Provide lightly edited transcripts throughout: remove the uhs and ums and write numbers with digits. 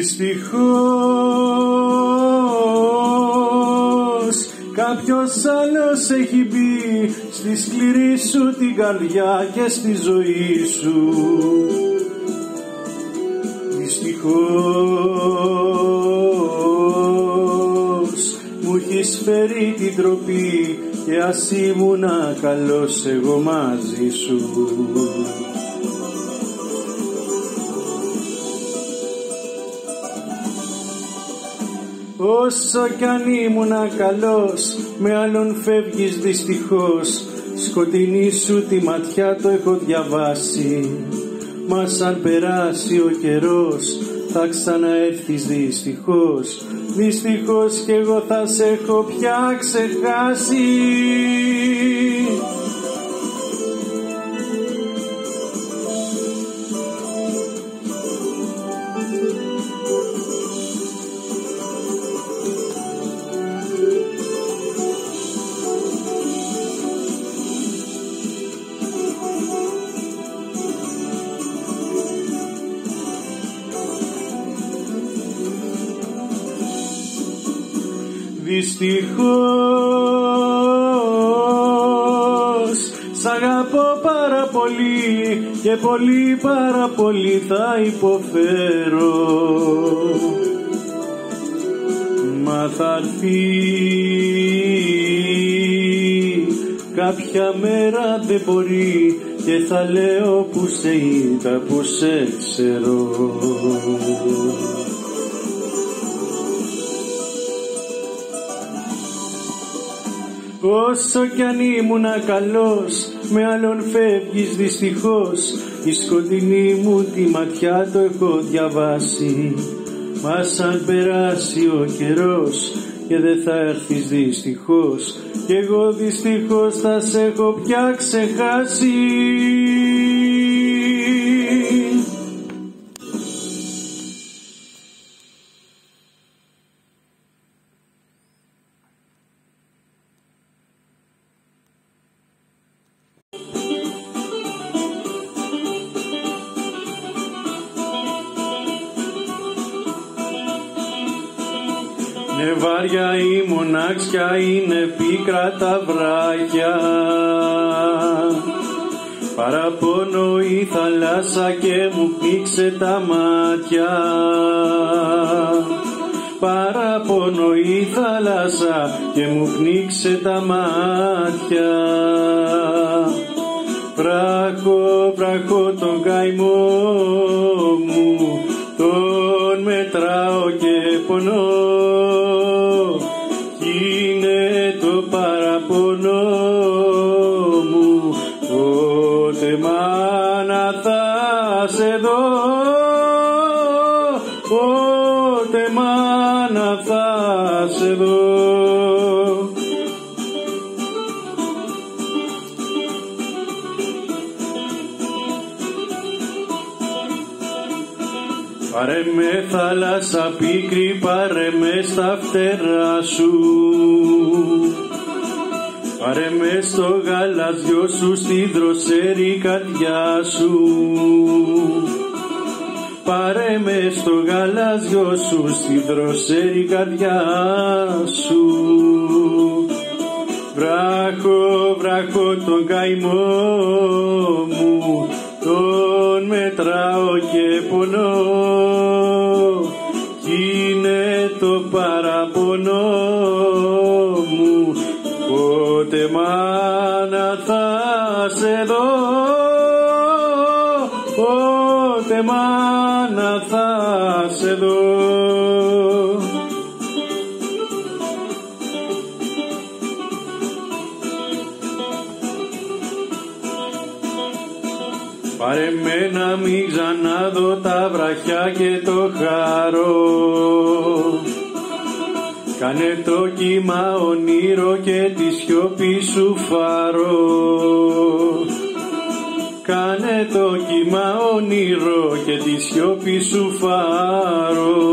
Δυστυχώς κάποιος άλλος έχει μπει στη σκληρή σου την καρδιά και στη ζωή σου. Δυστυχώς μου έχεις φέρει την τροπή και ας ήμουνα καλός εγώ μαζί σου. Όσο κι αν ήμουνα καλός, με άλλον φεύγεις δυστυχώς. Σκοτεινή σου τη ματιά το έχω διαβάσει. Μα σαν περάσει ο καιρός, θα ξαναέρθεις δυστυχώς. Δυστυχώς κι εγώ θα σε έχω πια ξεχάσει. Δυστυχώς σ' αγαπώ πάρα πολύ και πολύ πάρα πολύ θα υποφέρω. Μα θα έρθει κάποια μέρα δεν μπορεί και θα λέω που σε είδα, που σε ξέρω. Όσο κι αν ήμουνα καλός, με άλλον φεύγεις δυστυχώς. Η σκοτεινή μου τη ματιά το έχω διαβάσει. Μα σαν περάσει ο καιρός και δεν θα έρθεις δυστυχώς, κι εγώ δυστυχώς θα σε έχω πια ξεχάσει. Είναι βάρια η μοναξιά, είναι πίκρα τα βράχια. Παραπονώ η θάλασσα και μου πνίξε τα μάτια. Παραπονώ η θάλασσα και μου πνίξε τα μάτια. Βράχω, βράχω τον καημό μου, τον μετράω και πονώ. Είναι το παραπονό μου, πότε μάνα θα σε δω, πότε μάνα θα σε δω. Πάρε με θάλασσα πίκρη, πάρε με στα φτερά σου. Πάρε με στο γαλαζιό σου, στη δροσερή καρδιά σου. Πάρε με στο γαλαζιό σου, στη δροσερή καρδιά σου. Βράχω, βράχω τον καημό μου, τον μετράω και πονώ. Κι είναι το παραπονό μου, πότε μάνα θα σε δω, πότε μάνα θα σε δω. Πάρε με να μην ξαναδώ τα βραχιά και το χαρό. Κάνε το κύμα όνειρο και τη σιωπή σου φαρό. Κάνε το κύμα όνειρο και τη σιωπή σου φαρό.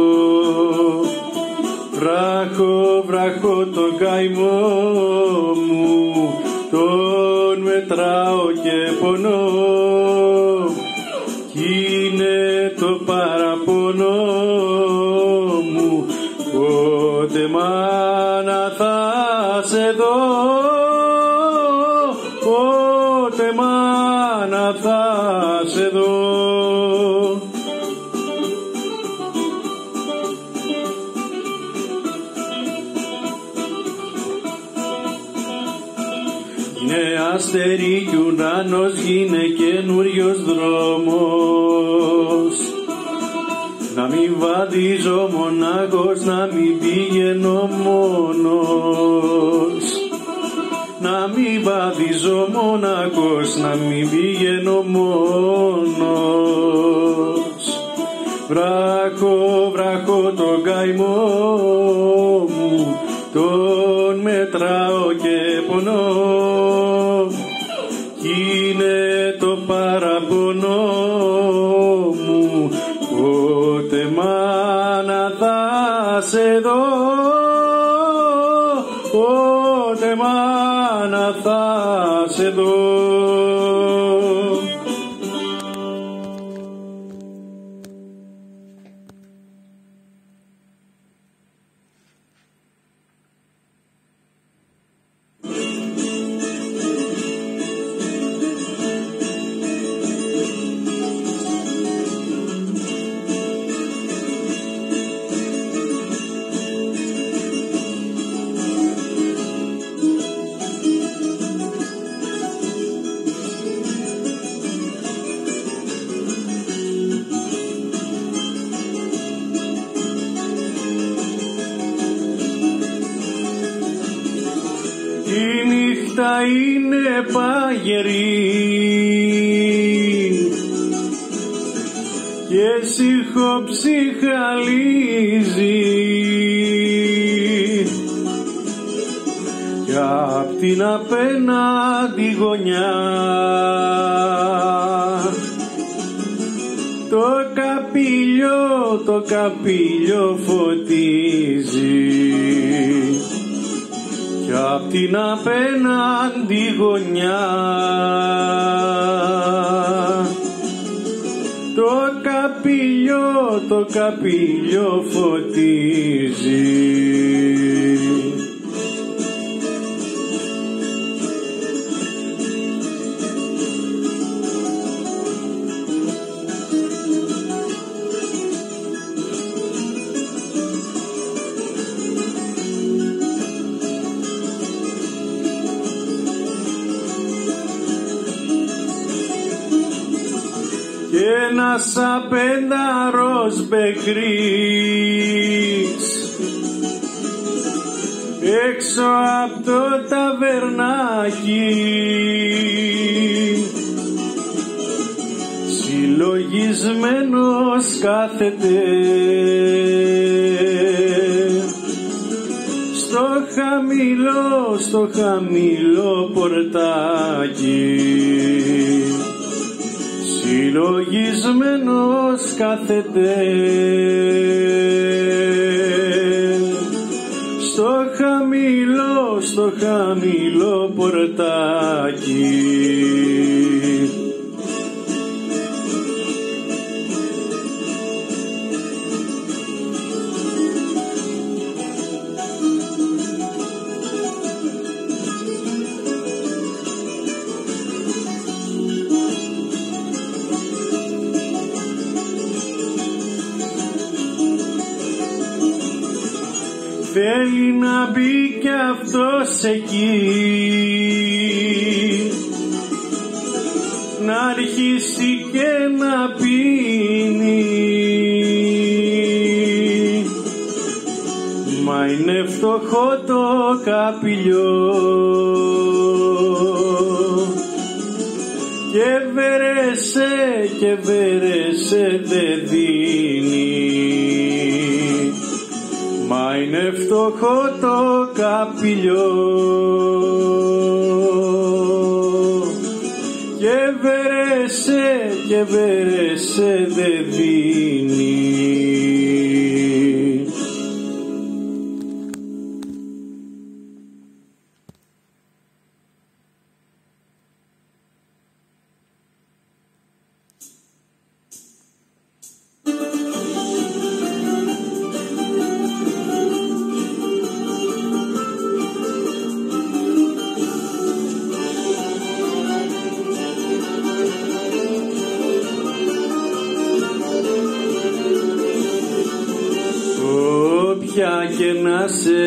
Βράχω, βράχω τον καημό μου, τον μετράω και πονώ. Κι είναι το παραπονό Πότε μάνα θα σε δω, πότε μάνα θα σε δω. Είναι αστέρι κι ουρανός, γίνε καινούριος δρόμος. Να μην βαδίζω μονάχος, να μην πηγαίνω μόνος. Να μην βαδίζω μονάχος, να μην πηγαίνω μόνος. Βράχω, βράχω τον καημό μου, τον μετράω και πονώ. Κι είναι το παραπονό μου, πότε μάνα θα σε δω, πότε μάνα θα σε δω. Η νύχτα είναι παγερή και ψυχοψυχαλίζει, κι απ' την απέναντι γωνιά το καπήλιο φωτίζει, κι απ' την απέναντι γωνιά το καπήλιο φωτίζει. Κι ένας απένταρος μπεκρής έξω απ' το ταβερνάκι συλλογισμένος κάθεται στο χαμηλό πορτάκι. Συλλογισμένος κάθεται στο χαμηλό πορτάκι. Θέλει να μπει κι αυτός εκεί, να αρχίσει και να πίνει, μα είναι φτωχό το καπηλιό και βέρεσε δεν δίνει, μα είναι φτωχό το καπηλιό και βέρεσε δεν δίνει. να σε,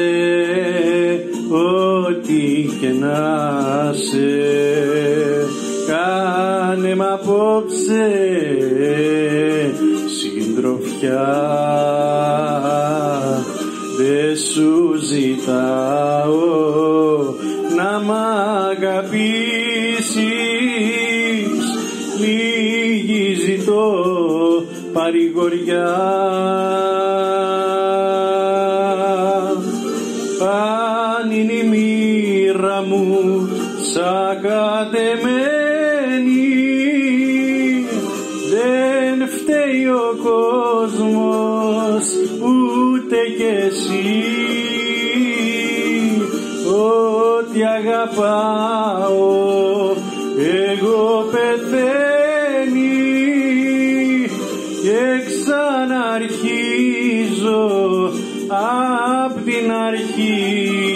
ό,τι και να σε, κάνε μ' απόψε συντροφιά. Δε σου ζητάω να μ' αγαπήσεις, λίγη ζητώ παρηγοριά. Αν είναι η μοίρα μου σαν κατεμένη, δεν φταίει ο κόσμος ούτε κι εσύ. Ό,τι αγαπάω εγώ πεθαίνει και ξαναρχίζω απ' την αρχή.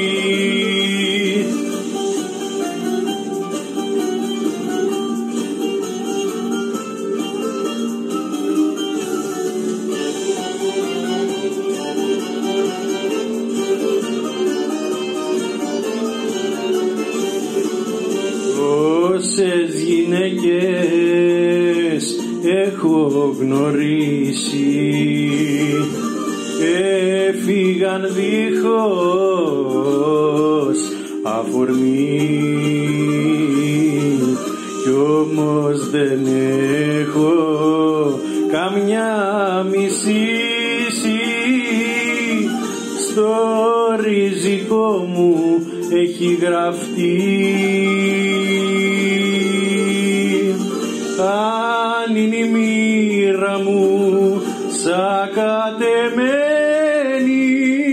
Όσες γυναίκες έχω γνωρίσει έφυγαν δίχως αφορμή, κι όμως δεν έχω καμιά μισήση. Στο ριζικό μου έχει γραφτεί, αν είναι η μοίρα μου σαν κατεμένη,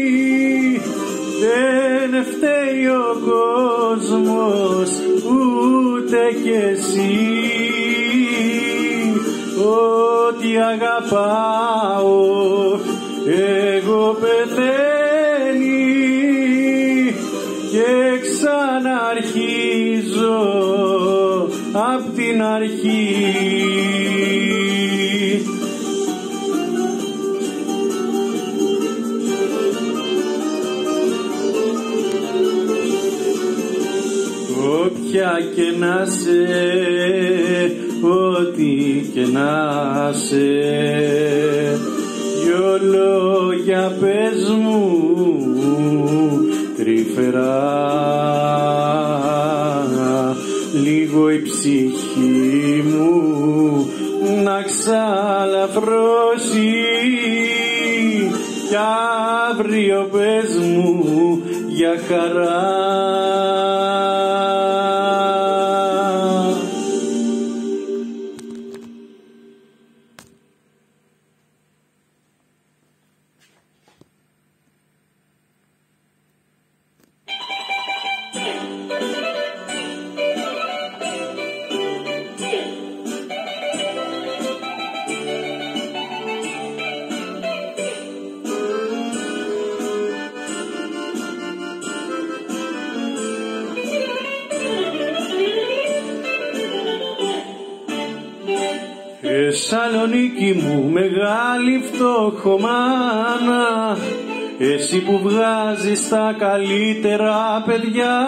δεν φταίει ο κόσμος ούτε κι εσύ. Ό,τι αγαπάω εγώ πεθαίνει και ξαναρχίζω απ' την αρχή. Όποια και να σε, ό,τι και να σε, δυο λόγια πες μου τρυφερά, λίγο η ψυχή μου να ξαλαφρώσει, κι αύριο πες μου για χαρά. Θεσσαλονίκη μου μεγάλη φτωχομάνα, εσύ που βγάζεις τα καλύτερα παιδιά.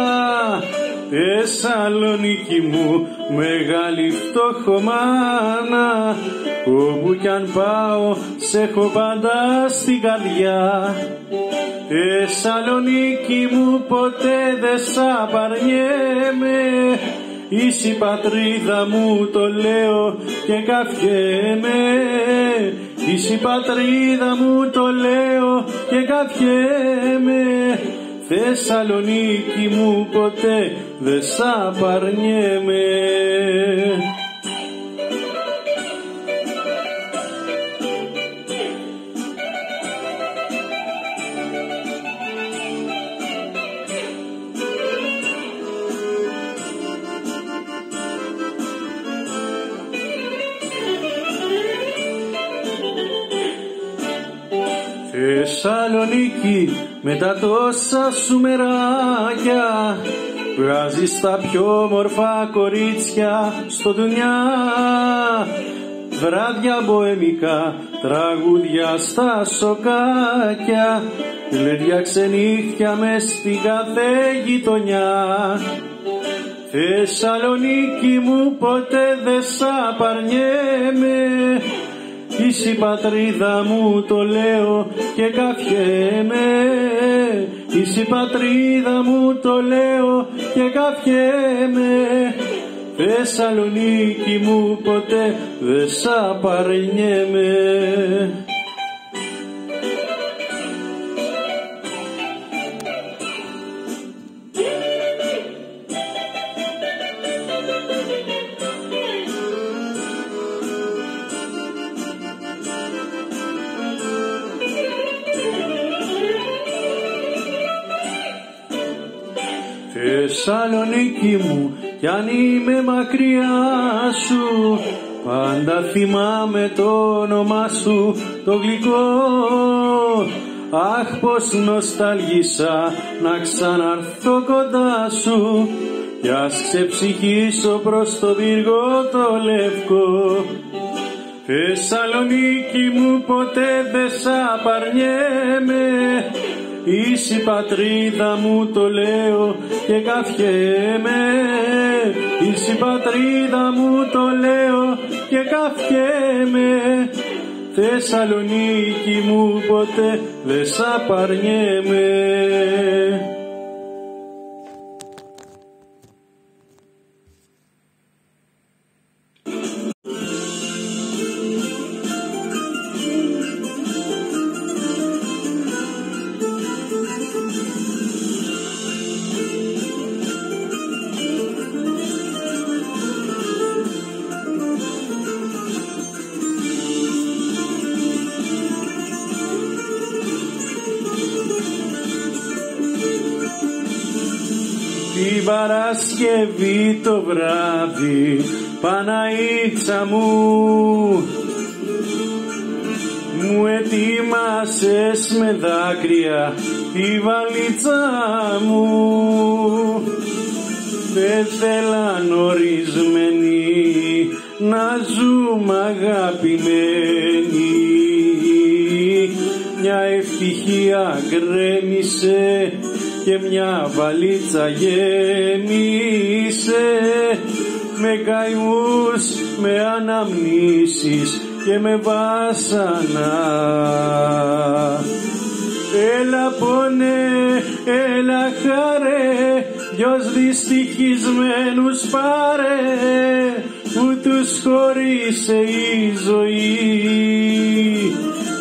Θεσσαλονίκη μου μεγάλη φτωχομάνα, όπου κι αν πάω σ' έχω πάντα στην καρδιά. Θεσσαλονίκη μου ποτέ δεν σ' απαρνιέμαι, είσαι η πατρίδα μου το λέω και καυχέμαι. Είσαι η πατρίδα μου το λέω και καυχέμαι. Θεσσαλονίκη μου ποτέ δεν σ' απαρνιέμαι. Θεσσαλονίκη με τα τόσα σου μεράκια, βγάζεις τα πιο μορφά κορίτσια στο ντουνιά. βράδια μποεμικά, τραγούδια στα σοκάκια, γλέντια ξενύχια μες στην κάθε γειτονιά. Θεσσαλονίκη μου ποτέ δε σ' απαρνιέμαι, είσαι η πατρίδα μου το λέω και καφιέμαι, είσαι η πατρίδα μου το λέω και καφιέμαι. Θεσσαλονίκη μου ποτέ δε σ' απαρνιέμαι. Θεσσαλονίκη μου, κι αν είμαι μακριά σου, πάντα θυμάμαι το όνομά σου το γλυκό. Αχ, πως νοσταλγήσα να ξαναρθώ κοντά σου, κι ας ξεψυχήσω προς το πύργο το λευκό. Θεσσαλονίκη μου ποτέ δε σ' απαρνιέμαι, είσαι η πατρίδα μου το λέω και καφιέμαι, είσαι η πατρίδα μου το λέω και καφιέμαι. Θεσσαλονίκη μου ποτέ δε σ' απαρνιέμαι. Την Παρασκευή το βράδυ, Παναήτσα μου ετοίμασες με δάκρυα τη βαλίτσα μου. Δεν θέλαν ορισμένοι να ζούμε αγαπημένοι, μια ευτυχία γκρέμισε και μια βαλίτσα γέμισε, με καημούς, με αναμνήσεις και με βάσανα. Έλα πόνε, έλα χαρέ, δυος δυστυχισμένους πάρε, που τους χωρίσε η ζωή.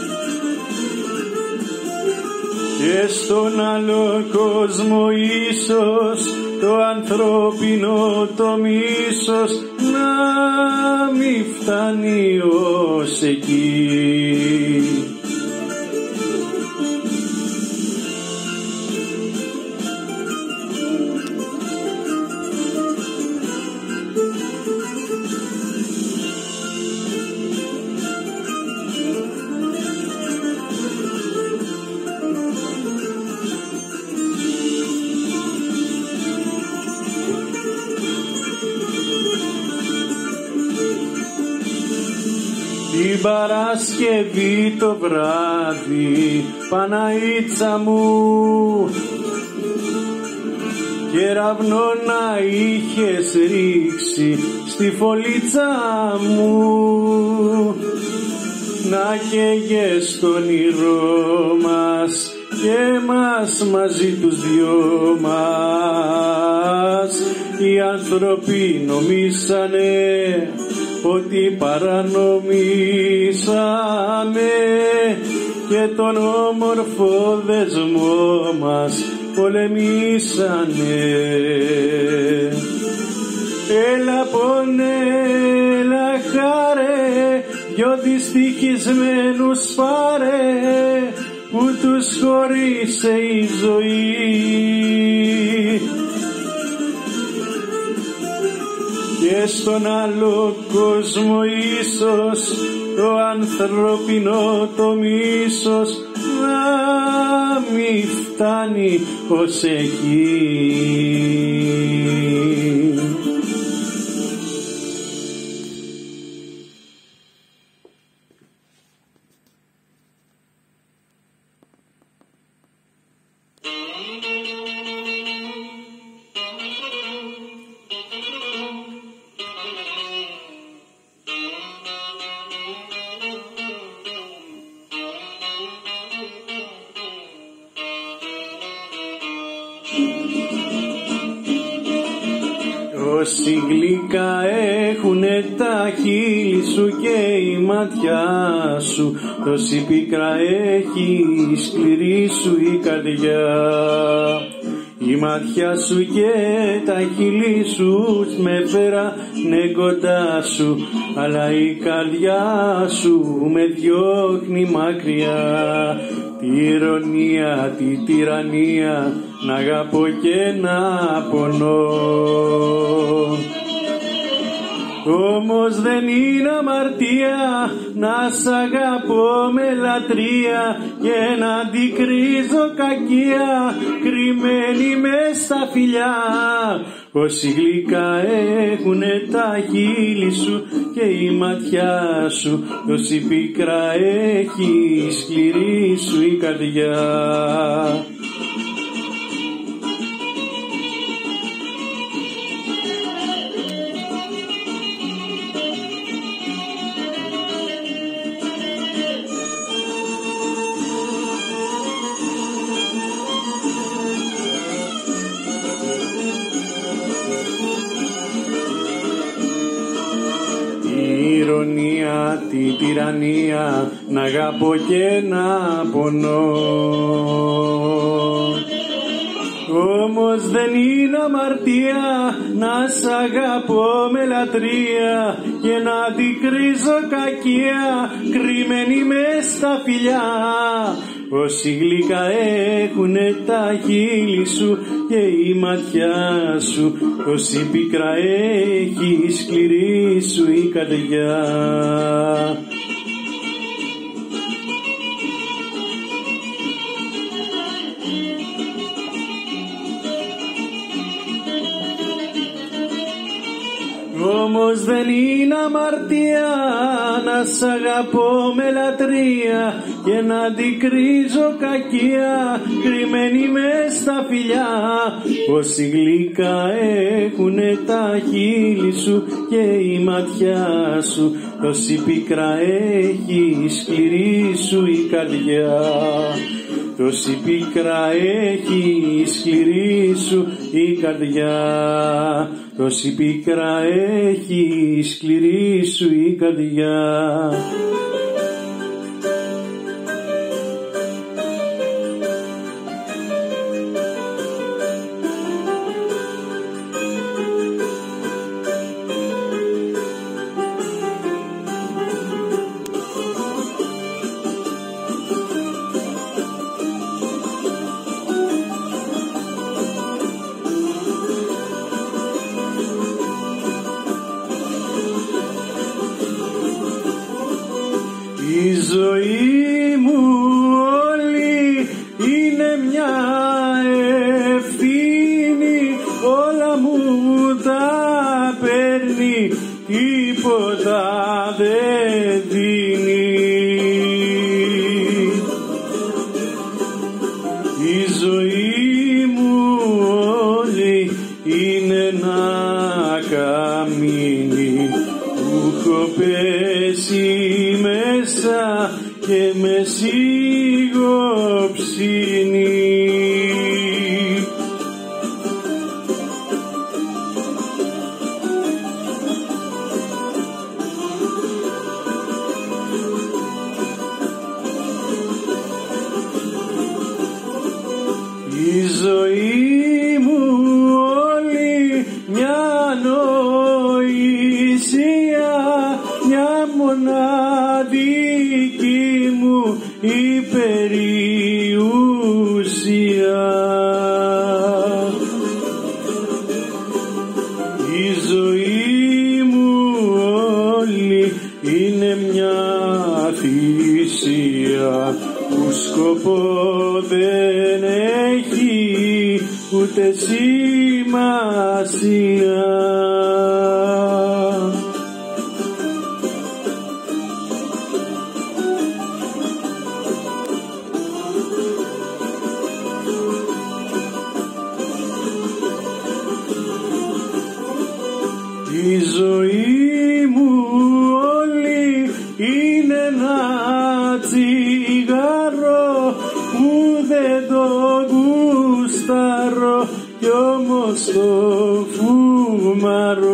Και στον άλλο κόσμο ίσως το ανθρώπινο το μίσος να μη φτάνει ως εκεί. Την Παρασκευή το βράδυ, Παναήτσα μου, κεραυνό να είχες ρίξει στη φωλίτσα μου, να καίγες στο όνειρό μας και μας μαζί τους δυο μας. Οι άνθρωποι νομίσανε ότι παρανομήσαμε και τον όμορφο δεσμό μας πολεμήσανε. Έλα πόνε, έλα χάρε, δυο δυστυχισμένους πάρε, που τους χωρίσε η ζωή. Και στον άλλο κόσμο ίσως το ανθρώπινο το μίσος να μη φτάνει ως εκεί. Όση γλυκά έχουνε τα χείλη σου και η ματιά σου, τόση πίκρα έχει η σκληρή σου η καρδιά. Η ματιά σου και τα χείλη σου με φέρανε κοντά σου, αλλά η καρδιά σου με διώχνει μακριά. Τη ηρωνία, τη τυραννία, να αγαπώ και να πονώ. Όμως δεν είναι αμαρτία να σ' αγαπώ με λατρεία και να αντικρίζω κακία κρυμμένη μες στα φιλιά. Όση γλυκά έχουνε τα χείλη σου και η ματιά σου, τόση πίκρα έχει η σκληρή σου η καρδιά. Ηρωνία, τη τυραννία, να αγαπώ και να πονώ. Όμως δεν είναι αμαρτία να σ' αγαπώ με λατρεία και να αντικρίζω κακία κρυμμένη μες στα φιλιά. Όση γλυκά έχουνε τα χείλη σου και η ματιά σου, τόση πίκρα έχει η σκληρή σου η καρδιά. Όμως δεν είναι αμαρτία να σ' αγαπώ με λατρεία και να αντικρίζω κακία κρυμμένη μες στα φιλιά. Όση γλυκά έχουνε τα χείλη σου και η ματιά σου, τόση πίκρα έχει η σκληρή σου η καρδιά. Τόση πίκρα έχει η σκληρή σου η καρδιά. Τόση πίκρα έχει η σκληρή σου η καρδιά. Η ζωή μου όλη είναι μια ευθύνη, όλα μου τα παίρνει, τίποτα δεν δίνει. Η ζωή μου όλη είναι ένα καμίνι που έχω πέσει μέσα και με σιγοψύνει. Η ζωή μου όλη μια νοησία, μια μοναδική μου υπεριουσία. Η ζωή μου όλη είναι μια θυσία που σκοπό δεν έχει ούτε σημασία. Η ζωή μου όλη είναι ένα τσιγάρο που δεν το γουστάρω στο φούμαρο